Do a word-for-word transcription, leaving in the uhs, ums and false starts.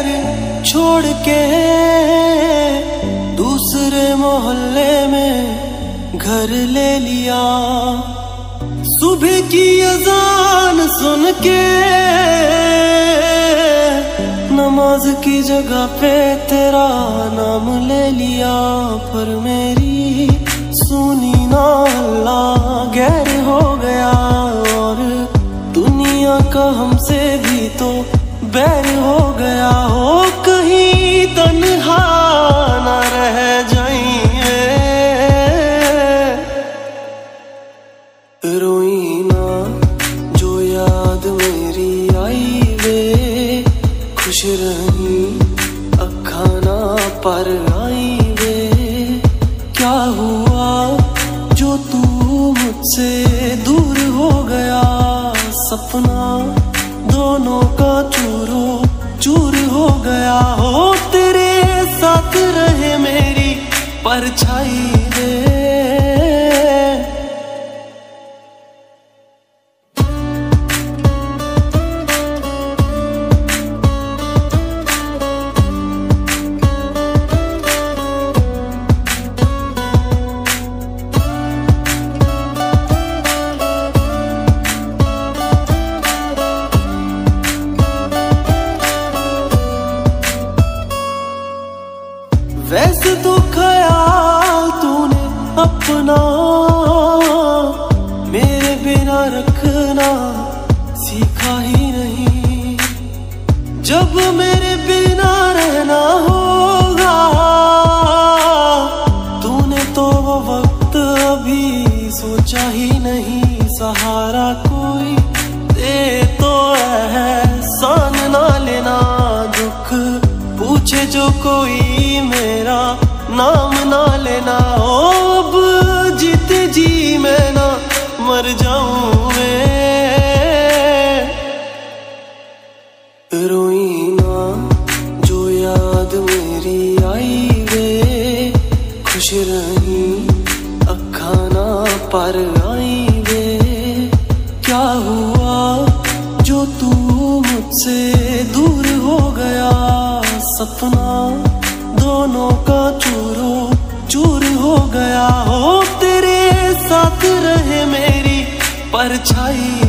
घर छोड़ के दूसरे मोहल्ले में घर ले लिया। सुबह की अजान सुन के नमाज की जगह पे तेरा नाम ले लिया। पर मेरी सुनी ना अल्लाह गैर हो गया, और दुनिया का हमसे भी तो बैर हो गया। हो कहीं तन्हा ना रह जाइए, रोई ना जो याद मेरी आई वे, खुश रही अखा ना पर आई वे। क्या हुआ जो तू मुझसे दूर हो गया, सपना दोनों का चूरो चूर हो गया। हो तेरे साथ रहे मेरी परछाई वे। वैसे तो ख्याल तूने अपना मेरे बिना रखना सीखा ही नहीं। जब मेरे बिना रहना होगा तूने तो वो वक्त अभी सोचा ही नहीं। सहारा कोई दे तो एहसान ना लेना, दुख पूछे जो कोई मेरा नाम ना लेना। ओ अब जीते जी मैं ना मर जाऊं मैं, रोई ना जो याद मेरी आई वे, खुश रही अखा ना पर आई वे। क्या हुआ जो तू मुझसे दूर हो गया, सपना दोनों का चूरो चूर हो गया। हो तेरे साथ रहे मेरी परछाई